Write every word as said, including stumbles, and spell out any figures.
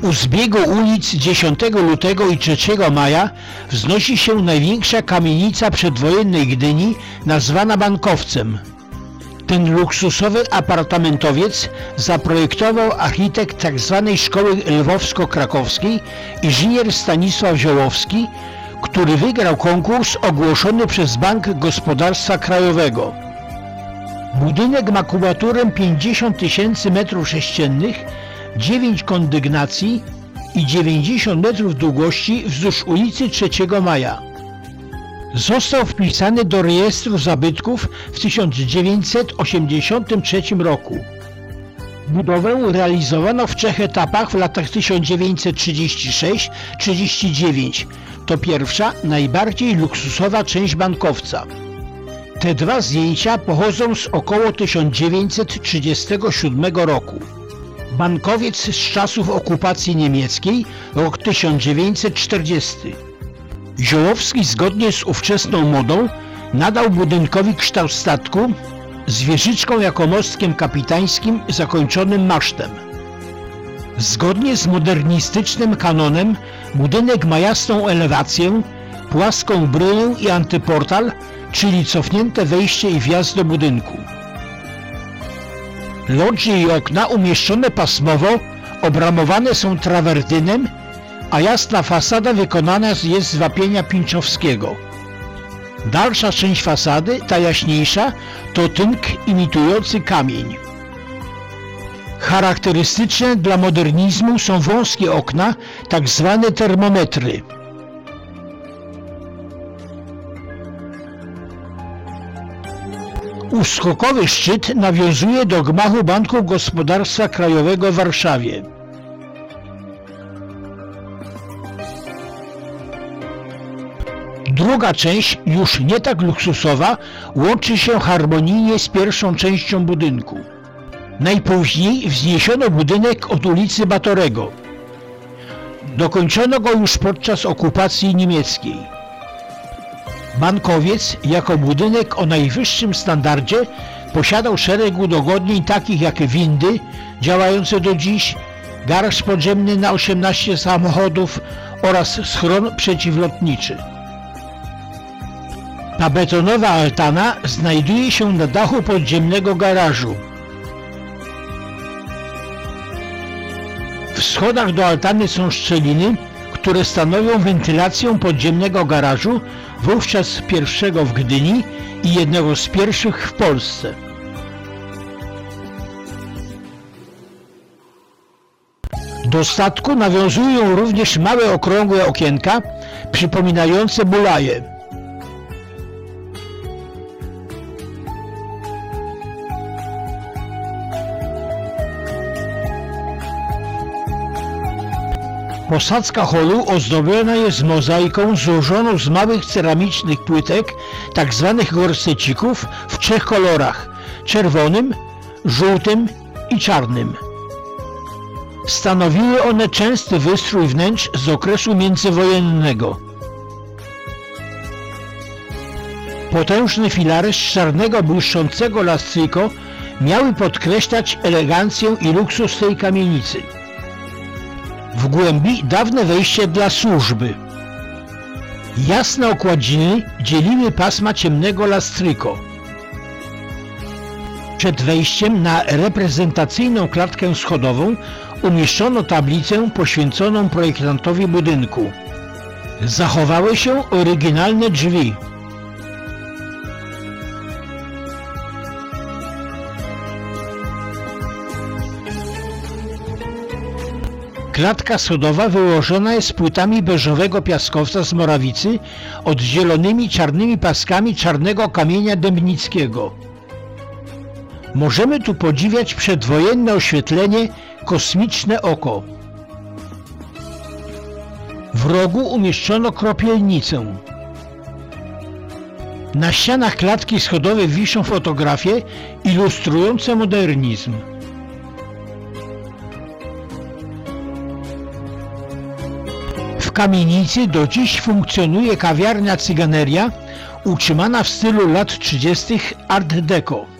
U zbiegu ulic dziesiątego lutego i trzeciego maja wznosi się największa kamienica przedwojennej Gdyni, nazwana Bankowcem. Ten luksusowy apartamentowiec zaprojektował architekt tzw. Szkoły Lwowsko-Krakowskiej, inżynier Stanisław Ziołowski, który wygrał konkurs ogłoszony przez Bank Gospodarstwa Krajowego. Budynek ma kubaturę pięćdziesiąt tysięcy metrów sześciennych, dziewięć kondygnacji i dziewięćdziesiąt metrów długości wzdłuż ulicy trzeciego maja. Został wpisany do rejestru zabytków w tysiąc dziewięćset osiemdziesiątym trzecim roku. Budowę realizowano w trzech etapach w latach tysiąc dziewięćset trzydziestym szóstym do trzydziestego dziewiątego. To pierwsza, najbardziej luksusowa część Bankowca. Te dwa zdjęcia pochodzą z około tysiąc dziewięćset trzydziestego siódmego roku. Bankowiec z czasów okupacji niemieckiej, rok tysiąc dziewięćset czterdziesty. Ziołowski zgodnie z ówczesną modą nadał budynkowi kształt statku z wieżyczką jako mostkiem kapitańskim zakończonym masztem. Zgodnie z modernistycznym kanonem budynek ma jasną elewację, płaską bryłę i antyportal, czyli cofnięte wejście i wjazd do budynku. Lodże i okna umieszczone pasmowo obramowane są trawertynem, a jasna fasada wykonana jest z wapienia pinczowskiego. Dalsza część fasady, ta jaśniejsza, to tynk imitujący kamień. Charakterystyczne dla modernizmu są wąskie okna, tak zwane termometry. Uskokowy szczyt nawiązuje do gmachu Banku Gospodarstwa Krajowego w Warszawie. Druga część, już nie tak luksusowa, łączy się harmonijnie z pierwszą częścią budynku. Najpóźniej wzniesiono budynek od ulicy Batorego. Dokończono go już podczas okupacji niemieckiej. Bankowiec, jako budynek o najwyższym standardzie, posiadał szereg udogodnień takich jak windy, działające do dziś, garaż podziemny na osiemnaście samochodów oraz schron przeciwlotniczy. Ta betonowa altana znajduje się na dachu podziemnego garażu. W schodach do altany są szczeliny, które stanowią wentylację podziemnego garażu, wówczas pierwszego w Gdyni i jednego z pierwszych w Polsce. Do statku nawiązują również małe okrągłe okienka przypominające bulaje. Posadzka holu ozdobiona jest mozaiką złożoną z małych ceramicznych płytek, tak zwanych gorsecików, w trzech kolorach: czerwonym, żółtym i czarnym. Stanowiły one częsty wystrój wnętrz z okresu międzywojennego. Potężne filary z czarnego błyszczącego lastriko miały podkreślać elegancję i luksus tej kamienicy. W głębi dawne wejście dla służby. Jasne okładziny dzieliły pasma ciemnego lastryko. Przed wejściem na reprezentacyjną klatkę schodową umieszczono tablicę poświęconą projektantowi budynku. Zachowały się oryginalne drzwi. Klatka schodowa wyłożona jest płytami beżowego piaskowca z Morawicy, oddzielonymi czarnymi paskami czarnego kamienia dębnickiego. Możemy tu podziwiać przedwojenne oświetlenie Kosmiczne oko. W rogu umieszczono kropielnicę. Na ścianach klatki schodowej wiszą fotografie ilustrujące modernizm. W kamienicy do dziś funkcjonuje kawiarnia Cyganeria, utrzymana w stylu lat trzydziestych Art Deco.